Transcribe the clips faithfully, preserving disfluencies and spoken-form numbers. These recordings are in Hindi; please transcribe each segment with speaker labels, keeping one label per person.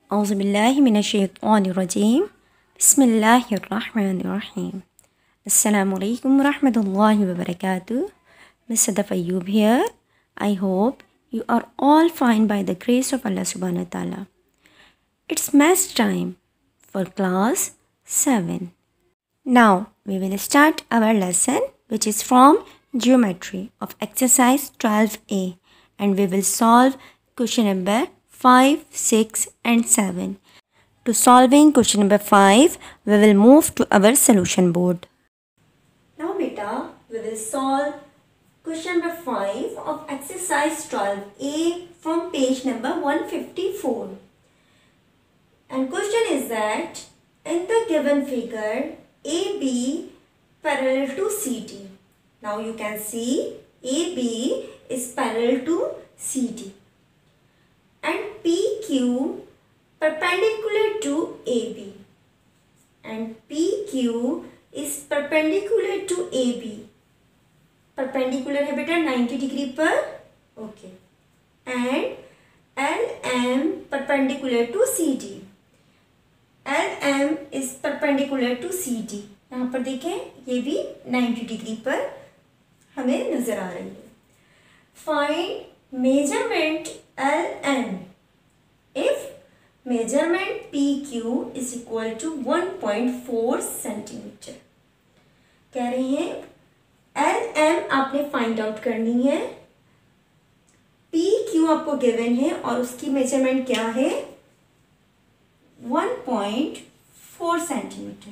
Speaker 1: औज़ुबिल्लाहि मिनश्शैतानिर्रजीम बिस्मिल्लाहिर्रहमानिर्रहीम अस्सलामु अलैकुम रहमतुल्लाहि व बरकातुहू. Miss Sadaf Ayyub here. I hope you are all fine by the grace of Allah subhanahu wa ta'ala. It's math time for class seven. Now we will start our lesson, which is from geometry of exercise twelve A, and we will solve question number five, six and seven. To solving question number five, we will move to our solution board. Now beta, we will solve question number five of exercise twelve A from page number one fifty-four. And question is that in the given figure A B parallel to C D. Now you can see A B is parallel to C D and P Q perpendicular to A B, and P Q is perpendicular to A B. Perpendicular है बेटा ninety degree पर, okay, and L M perpendicular to C D. L M is perpendicular to C D. यहाँ पर देखें ये भी ninety degree पर हमें नजर आ रही है. Find measurement L M if measurement P Q is equal to one point four centimeter. कह रही हैं L M आपने फाइंड आउट करनी है, P Q आपको गिवन है और उसकी मेजरमेंट क्या है one point four centimeter.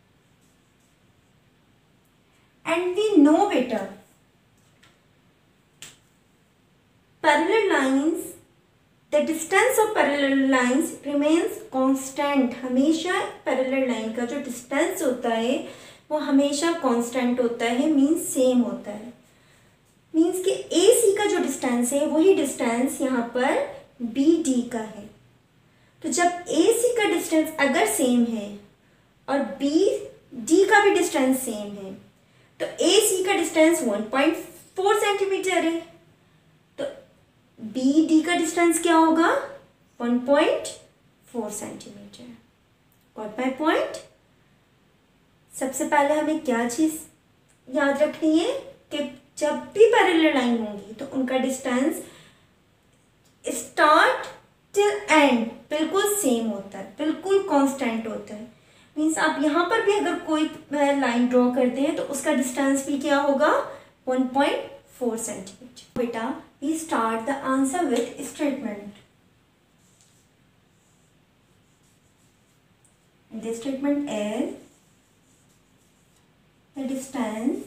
Speaker 1: And we know बेटा parallel lines, the distance of parallel lines remains constant. हमेशा parallel line का जो distance होता है वो हमेशा constant होता है, means same होता है. means कि A C का जो distance है वही distance यहाँ पर B D का है. तो जब A C का distance अगर same है और B D का भी distance same है तो A C का distance one point four centimetre है, तो B D का distance क्या होगा one point four centimetre. Got my point? सबसे पहले हमें क्या चीज़ याद रखनी है कि जब भी पैरेलल लाइन होंगी तो उनका डिस्टेंस स्टार्ट टिल एंड बिल्कुल सेम होता है, बिल्कुल कांस्टेंट होता है. मीन्स आप यहाँ पर भी अगर कोई लाइन ड्रॉ करते हैं तो उसका डिस्टेंस भी क्या होगा one point four सेंटीमीटर. बेटा we start the answer with statement. The statement is the distance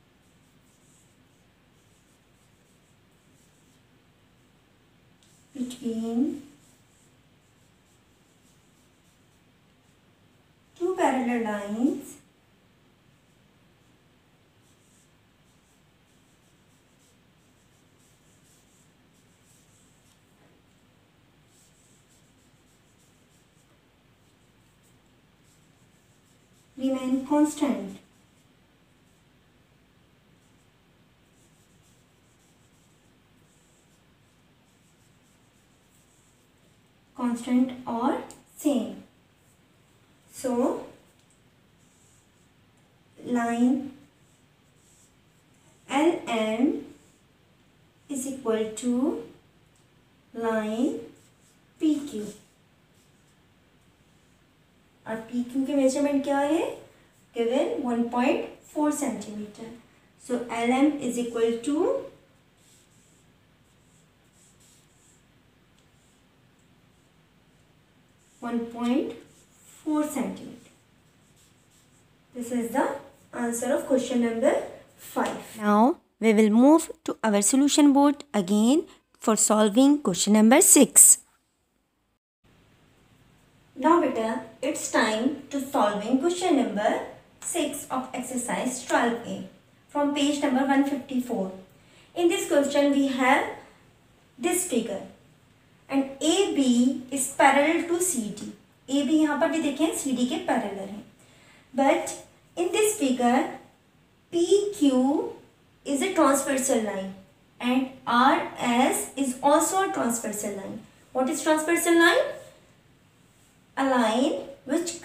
Speaker 1: between two parallel lines remain constant. Constant or same. So line L M is equal to line P Q और P Q के मेजरमेंट क्या है given one point four centimetre. So L M is equal to one point four centimeter. This is the answer of question number five. Now we will move to our solution board again for solving question number six. Now beta, it's time to solving question number six of exercise twelve A from page number one fifty-four. In this question we have this figure and A B is parallel to C D. A B यहाँ पर भी देखें C D के parallel है. But in this figure P Q is a transversal line and R S is also a transversal line. What is transversal line?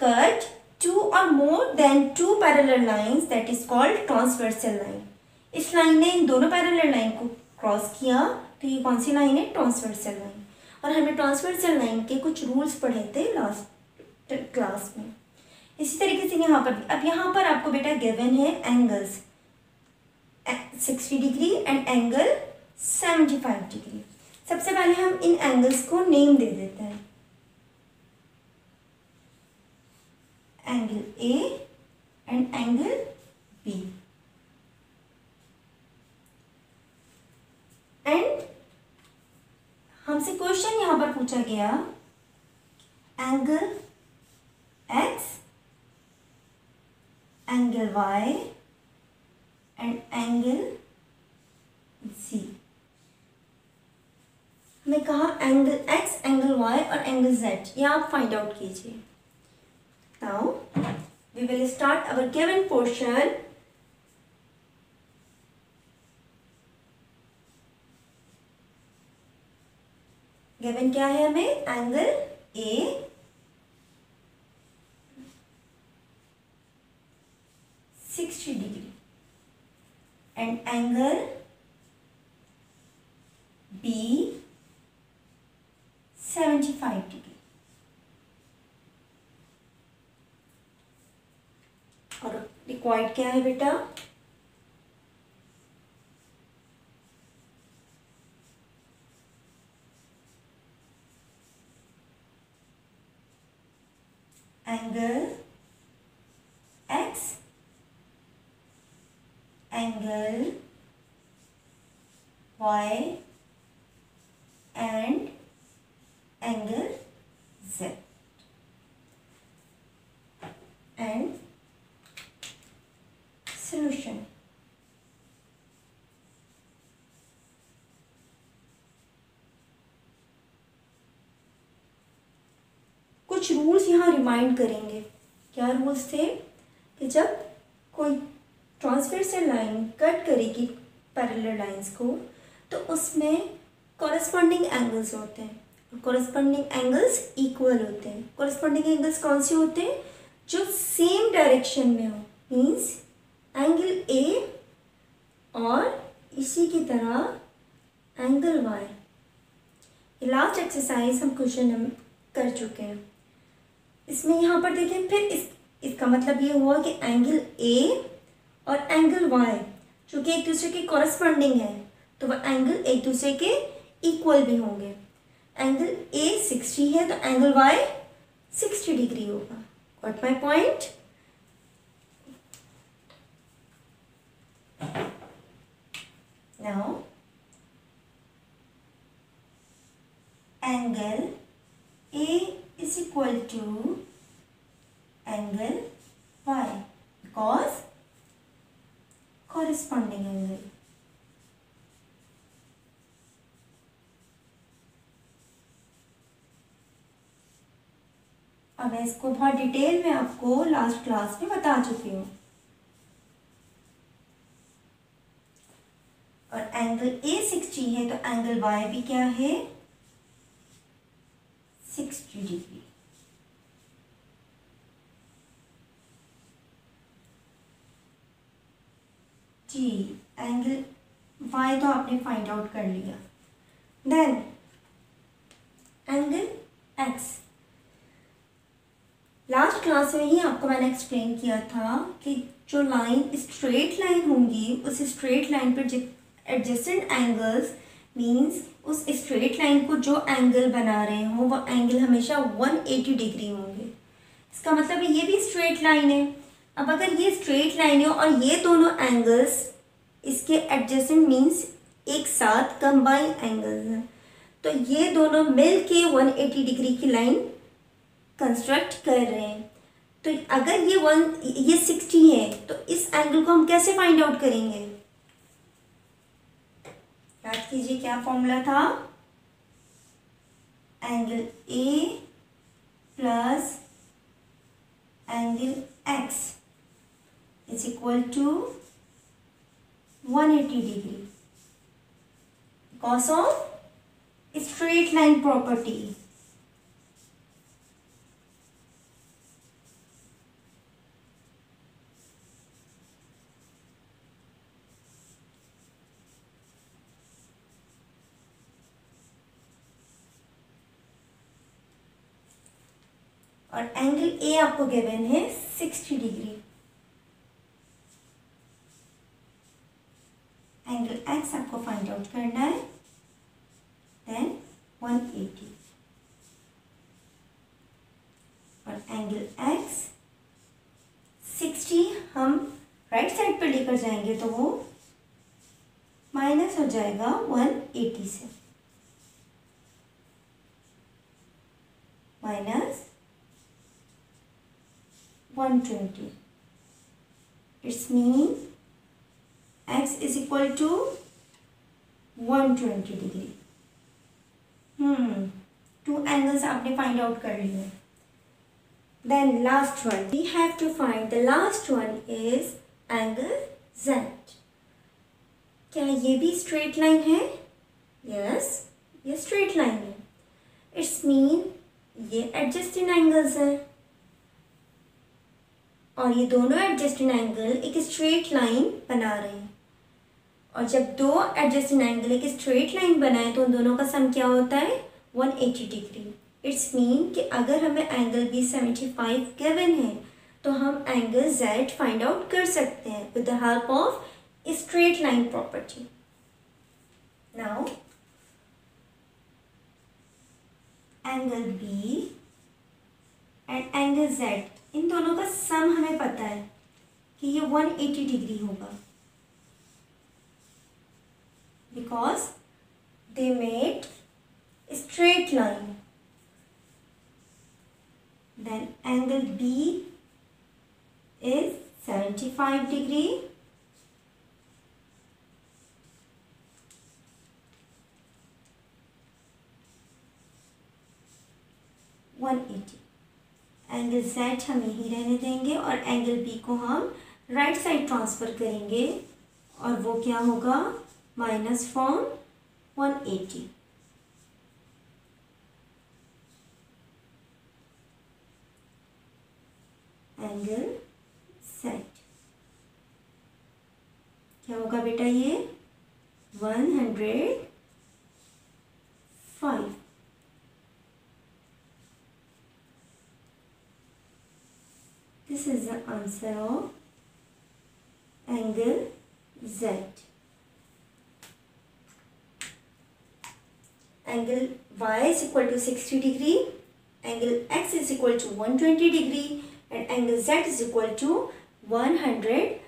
Speaker 1: cut two or more than two parallel lines, that is called transversal line. इस लाइन ने इन दोनों पैरेलल लाइन को क्रॉस किया तो ये कौन सी लाइन है? Transversal line. और हमने ट्रांसवर्सल लाइन के कुछ रूल्स पढ़े थे लास्ट क्लास में. इसी तरीके से यहाँ पर भी. अब यहाँ पर आपको बेटा गिवन है angles sixty degree and angle seventy five degree. सबसे पहले हम इन एंगल्स को नेम दे देते हैं. Angle A and angle B. And हमसे क्वेश्चन यहाँ पर पूछा गया angle X, angle Y and angle Z. हमें कहा एंगल एक्स, एंगल वाई और एंगल जेड, ये आप फाइंड आउट कीजिए. Now we will start our given portion. Given क्या है हमें? Angle A sixty degree and angle B seventy five degree. और रिक्वायर्ड क्या है बेटा? Angle X, angle Y and angle Z. And solution. कुछ रूल्स यहाँ रिमाइंड करेंगे. क्या रूल्स थे? कि जब कोई ट्रांसवर्सल लाइन कट करेगी पैरेलल लाइंस को तो उसमें कॉरेस्पॉन्डिंग एंगल्स होते हैं और कॉरेस्पॉन्डिंग एंगल्स इक्वल होते हैं. कॉरेस्पॉन्डिंग एंगल्स कौन से होते हैं? जो सेम डायरेक्शन में हो. मीन्स एंगल ए और इसी की तरह एंगल वाई. लास्ट एक्सरसाइज हम क्वेश्चन कर चुके हैं. इसमें यहाँ पर देखें फिर इस इसका मतलब ये हुआ कि एंगल ए और एंगल वाई जो कि एक दूसरे के कॉरेस्पॉन्डिंग है तो वह एंगल एक दूसरे के इक्वल भी होंगे. एंगल ए सिक्सटी है तो एंगल वाई सिक्सटी डिग्री होगा. Got my point? Now angle A is equal to angle y because corresponding angle. अब मैं इसको बहुत डिटेल में आपको लास्ट क्लास में बता चुकी हूँ. और एंगल ए सिक्सटी है तो एंगल वाई भी क्या है? Sixty degree. जी एंगल वाई तो आपने फाइंड आउट कर लिया. Then angle X. Last class में ही आपको मैंने एक्सप्लेन किया था कि जो लाइन स्ट्रेट लाइन होंगी उस स्ट्रेट लाइन पर एडजेसेंट एंगल्स मीन्स उस स्ट्रेट लाइन को जो एंगल बना रहे हो वो एंगल हमेशा वन एटी डिग्री होंगे. इसका मतलब है ये भी स्ट्रेट लाइन है. अब अगर ये स्ट्रेट लाइन है और ये दोनों एंगल्स इसके एडजेसेंट मीन्स एक साथ कंबाइन एंगल्स हैं तो ये दोनों मिल के वन एटी डिग्री की लाइन कंस्ट्रक्ट कर रहे हैं. तो अगर ये वन ये सिक्सटी है तो इस एंगल को हम कैसे फाइंड आउट करेंगे? याद कीजिए क्या फॉर्मूला था? Angle A plus angle X is equal to one eighty degree because of straight line property. और एंगल ए आपको गिवन है सिक्सटी डिग्री। एंगल एक्स आपको फाइंड आउट करना है, देन वन एटी, और एंगल एक्स सिक्सटी हम राइट साइड पर लेकर जाएंगे तो वो माइनस हो जाएगा वन एटी से, minus one twenty. It's mean x is equal to one twenty degree. Hmm two angles आपने फाइंड आउट कर लिए। Then last one we have to find, the last one is angle z। क्या ये भी स्ट्रेट लाइन है? यस, ये स्ट्रेट लाइन है। इट्स मीन ये एडजस्टेड एंगल्स हैं, और ये दोनों एडजस्टेड एंगल एक स्ट्रेट लाइन बना रहे हैं। और जब दो एडजस्टेड एंगल एक स्ट्रेट लाइन बनाए तो उन दोनों का सम क्या होता है? One eighty degree. It's mean कि अगर हमें angle B seventy five given है तो हम एंगल जेड फाइंड आउट कर सकते हैं with the help of straight line property. Now angle B and angle Z, इन दोनों का सम हमें पता है कि ये वन एटी डिग्री होगा, because they made a straight line. Then angle B is seventy-five degree, one eighty. Angle Z हम यही रहने देंगे और एंगल B को हम राइट साइड ट्रांसफ़र करेंगे, और वो क्या होगा? Minus from one eighty. Angle Z क्या होगा बेटा? ये one hundred five. This is the answer of angle Z। Angle y is equal to sixty degree, angle x is equal to one twenty degree, and angle z is equal to one hundred